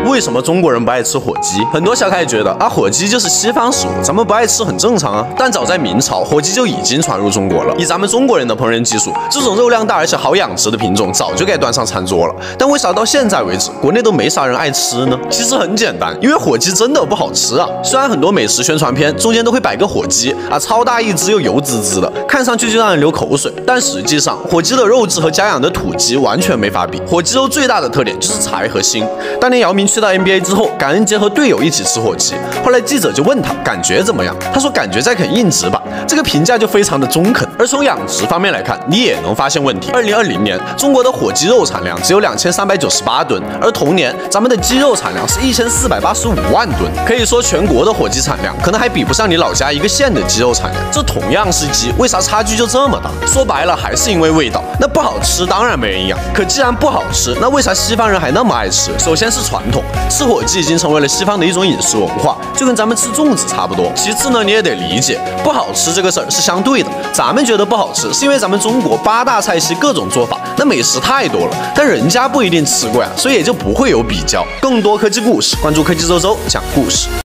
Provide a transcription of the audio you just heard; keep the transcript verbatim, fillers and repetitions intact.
为什么中国人不爱吃火鸡？很多小可爱觉得啊，火鸡就是西方食物，咱们不爱吃很正常啊。但早在明朝，火鸡就已经传入中国了。以咱们中国人的烹饪技术，这种肉量大而且好养殖的品种早就该端上餐桌了。但为啥到现在为止，国内都没啥人爱吃呢？其实很简单，因为火鸡真的不好吃啊。虽然很多美食宣传片中间都会摆个火鸡啊，超大一只又油滋滋的，看上去就让人流口水。但实际上，火鸡的肉质和家养的土鸡完全没法比。火鸡肉最大的特点就是柴和腥。当年姚明去到 N B A 之后，感恩节和队友一起吃火鸡，后来记者就问他感觉怎么样，他说感觉在啃硬直吧，这个评价就非常的中肯。而从养殖方面来看，你也能发现问题。二零二零年，中国的火鸡肉产量只有两千三百九十八吨，而同年咱们的鸡肉产量是一千四百八十五万吨，可以说全国的火鸡产量可能还比不上你老家一个县的鸡肉产量。这同样是鸡，为啥差距就这么大？说白了还是因为味道，那不好吃当然没人养。可既然不好吃，那为啥西方人还那么爱吃？首先是传统，吃火鸡已经成为了西方的一种饮食文化，就跟咱们吃粽子差不多。其次呢，你也得理解，不好吃这个事儿是相对的，咱们觉得不好吃，是因为咱们中国八大菜系各种做法，那美食太多了，但人家不一定吃过呀，所以也就不会有比较。更多科技故事，关注科技周周讲故事。